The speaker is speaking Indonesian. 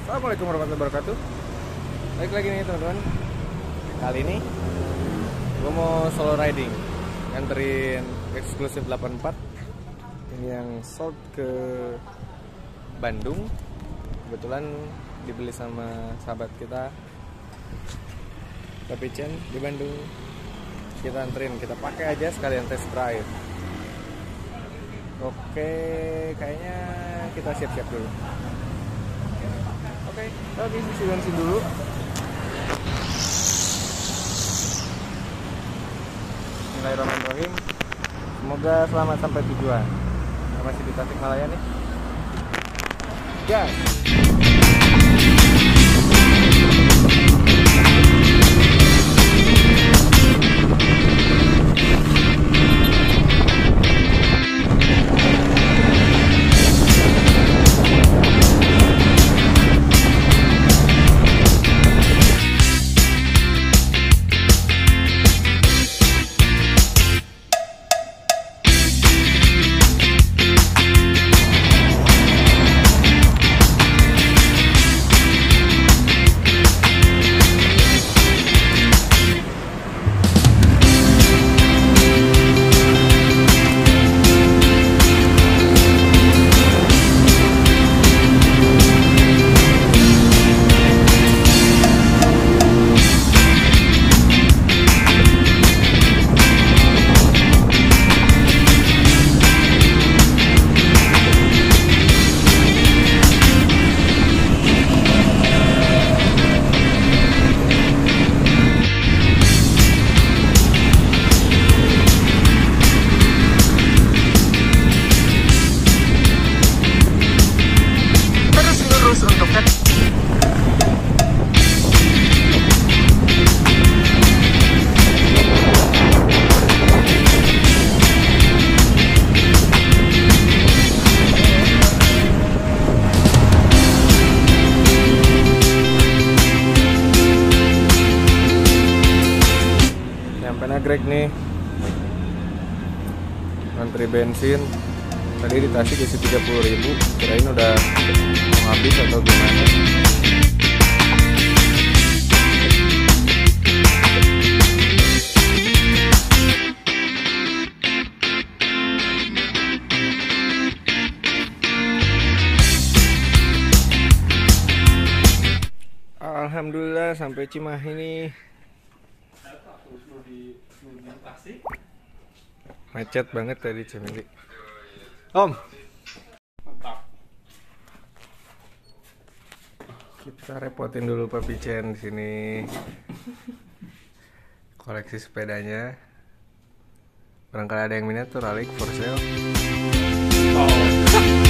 Assalamualaikum warahmatullahi wabarakatuh. Baik lagi nih teman-teman. Kali ini gue mau solo riding, nganterin eksklusif 84. Ini yang sold ke Bandung. Kebetulan dibeli sama sahabat kita Papi Chen di Bandung. Kita anterin, kita pakai aja sekalian test drive. Oke, kayaknya kita siap-siap dulu. Oke, kita isi bensin dulu. Bismillahirrahmanirrahim. Semoga selamat sampai tujuan. Kita masih di Tasikmalaya nih. Gas. Nagrek nih, ngantri bensin. Tadi di Tasik isi 30.000, kirain udah mau habis atau gimana. Alhamdulillah sampai Cimahi nih. Macet banget tadi Cemili. Om. Mantap. Kita repotin dulu Papi Chen di sini. Koleksi sepedanya. Barangkali ada yang minat tuh Ralik for sale. Oh.